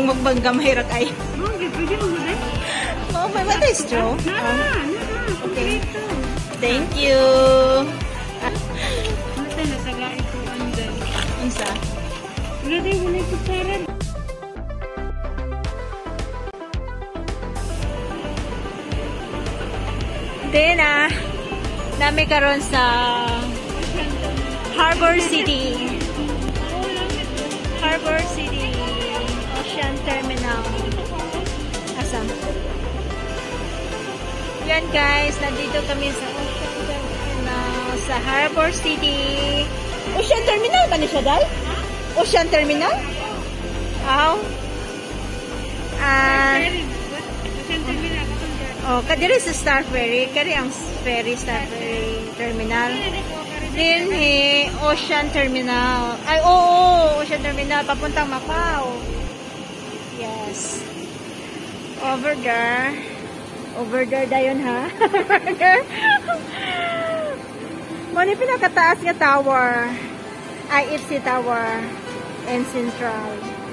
mukbang gamay ra kay. Pwede mo ba? Oh, may what is straw? Okay. Thank you. Mata na saga ito andan. Isa. Wala tayo, wala ito paran. Then, nami karon sa Harbor City. Harbor City. Ocean Terminal. Asa? Yan guys, nandito kami sa Ocean Terminal sa Harbor City. Ocean Terminal ba niya siya, Day? Ocean Terminal? Aw. Oh, kadiri sa Star Ferry, kari ang ferry Star Ferry Terminal. Din Ocean Terminal. Ay, oo, Ocean Terminal papuntang Macau. Yes. Over there. Over there dayon ha. Over there. Mani pinakataas nga tower. IFC Tower and Central.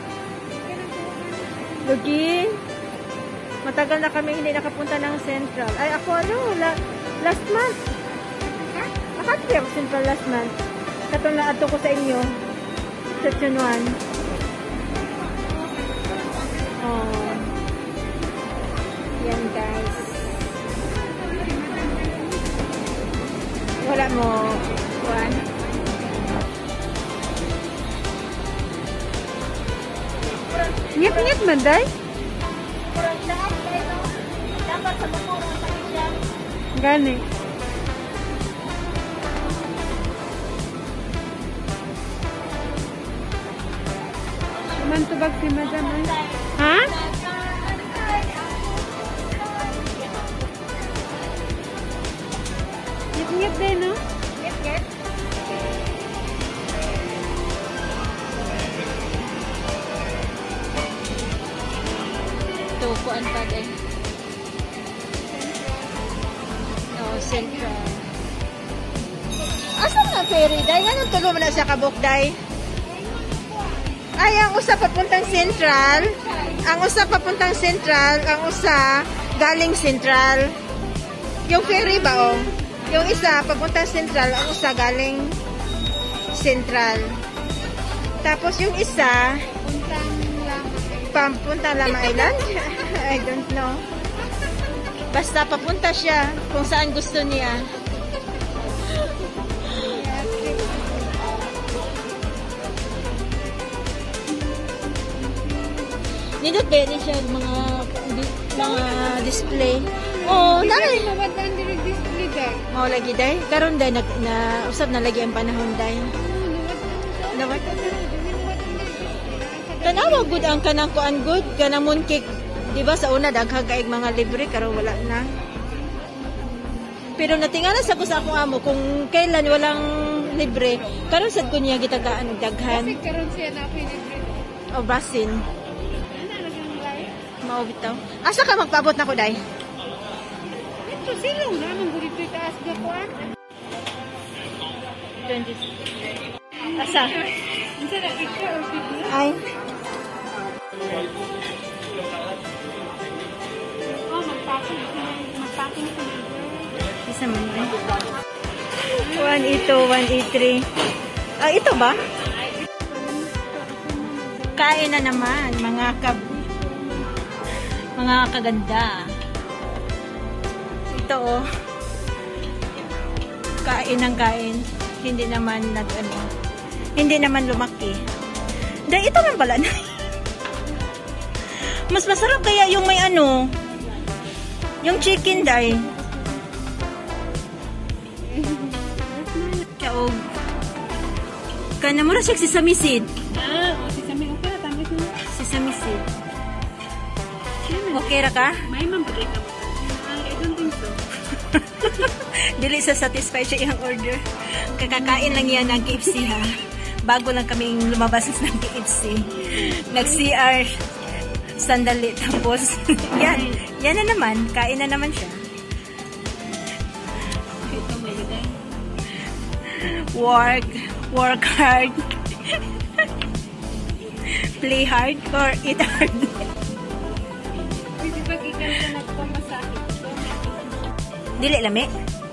Lugi. Matagal na kami hindi nakapunta ng Central. Ay, ako last month. Nakati ako Central last month. Katong naato ko sa inyo. Sa Chunuan. Oh. Yan guys. Wala mo. One. Ngit-ngit man, Day? Gani. Mantubag si Madam. Ha? Ngit-ngit din, no? Ngit-ngit. Ito, kuan pa din. Central. Asa na ferry, Day? Anong tulo mo na siya kabuk, Day? Ay, ang usa papuntang Central. Ang usa papuntang Central. Ang usa galing Central. Yung ferry ba, oh? Yung isa papuntang Central. Ang usa galing Central. Tapos yung isa papuntang Lama Island. I don't know. Basta papunta siya kung saan gusto niya. Nindot ba yun siya mga display? Oh, dahil. Mau lagi, Day. Karon, Day, usap na lagi ang panahon, Day. Nawat? Tanawa, good ang kanang kuan good. Kanang mooncake. Diba sa una daghang kaig mga libre karon wala na. Pero natingala sa ko sa akong amo kung kailan walang libre, karon sad ko niya gitagaan og daghan. Kasi karon siya na libre. O basin. Mao bitaw. Asa ka magpaabot nako, Day? Ito silong na nang gurito taas ga kuan. 20. Asa? Unsa na picture or video? Ay. Isa man ba? 182, 183. Ah, ito ba? Kain na naman, mga kaganda. Ito oh. Kain ng kain. Hindi naman hindi naman lumaki. Dahil ito lang pala. Mas masarap kaya yung may yung chicken, Day. Kaog. Kana mo ra siya sesame seed. Sesame okay ra tamis mo. Sesame seed. Okay ra ka? May man bagay ka mo. I don't think so. Dili sa satisfy siya iyang order. Kakakain lang yan ng KFC ha. Bago lang kaming lumabas ng KFC. Nag-CR sandali tapos yan na naman. Kain na naman siya. Work hard. Play hard or eat hard? Pwede ba ikan ka nagpamasahe? Dili lami.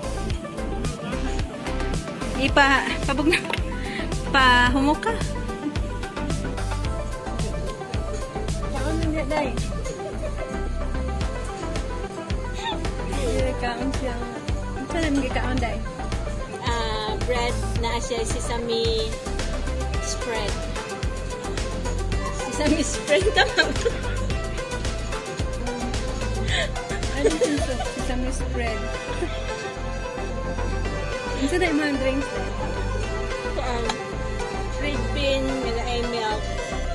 Pabog na. Pahumok ka. Kaon na niya, day. Kaon siya. Ano sa namin kaon, day? Bread na siya sesame spread. Sesame spread tama. Ano ito? Sesame spread. Ano sa na mga drinks, day? Red bean, nila ay milk.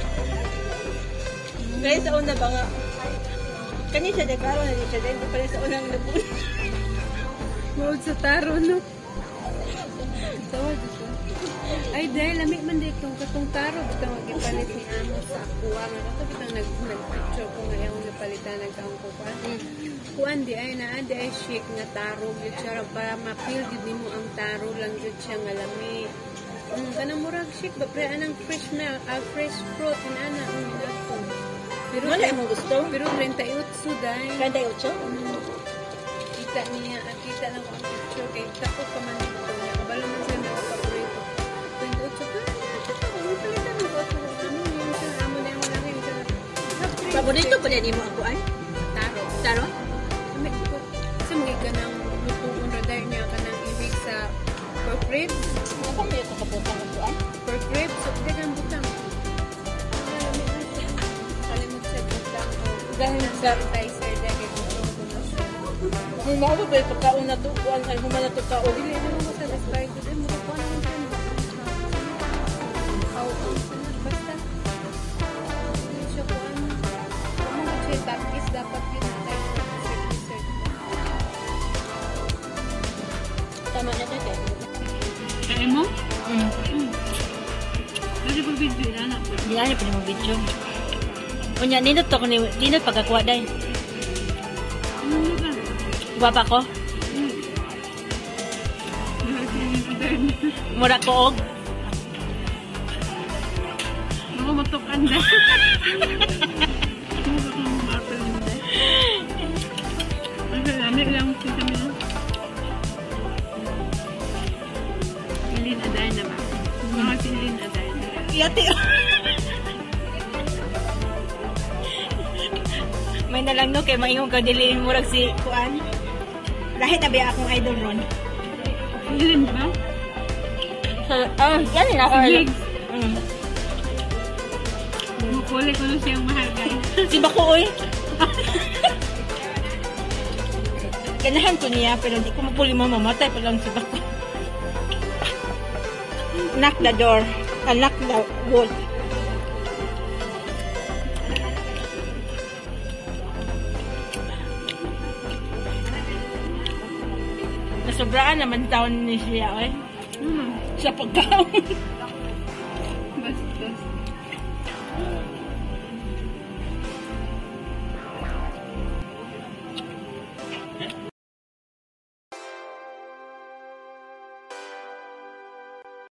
Kaya sa una ba nga? Kanya siya dekaro na siya din. Pala sa unang labun. Mawag sa taro, no? Tawad ito. Ay, dahil lamig man dito katong taro. Bitang magipalit ni Amo sa kuwa. Ito bitang nag-picture ko ngayon napalitan nagkaong kukuan. Kuan di ay na, di ay shake nga taro. Para ma-feel din mo ang taro lang dyan siya nga lamig. Kanang murag shake ba? Pero anang fresh milk, fresh fruit. Inana, pero Wala mo gusto? Pero 38 dahil. 38? Kita niya, kita lang ko ang picture kay takot pa man ito niya. Kabalo man siya mga paborito. 28 ka? Ang palitan mo ko ito. Ano yung siya, amo na yung malaki yung siya. Paborito pa din mo ako ay? Taro. Taro? Kami ko, sa mga ka ng lutuon radar niya ka ng ibig sa pork ribs. Ano ba ito kaputang ako ay? Pork ribs, so hindi kang butang. Kalimut sa butang. Dahil Sa appetizer dahil gusto ko na siya. kung mao ba yung pagkaon na to, kuan ay human na to kaon. Dili na mo sa describe ko din mo ko ano naman how basta hindi siya ko ano mo siya tapis dapat yun tayo research. Tama na dito. Kaya mo? Kasi pag video na na po. Hindi na niya mo video. Unya, nindot to ko ni nindot pagkakuha day. Ano ba? Guwapa ko? Mura ko og. Ako matukan na. Ako mapapal na. Ang lamig lang sa kami na. Ilin aday na ba? Mga silin aday na. Iyati. May nalang no kay maingong ka dili murag si kuan. Lahit na ba akong idol ron? Ilin ba? Yan na ako. Jigs. Mukuli ko na siyang mahal guys. Si Bakoy. Ganahan ko niya pero hindi ko mapuli mamamatay pa lang si Bakoy. Knock the door. Knock the wall. Nasobraan naman taon ni siya, eh. Sa pagkaon.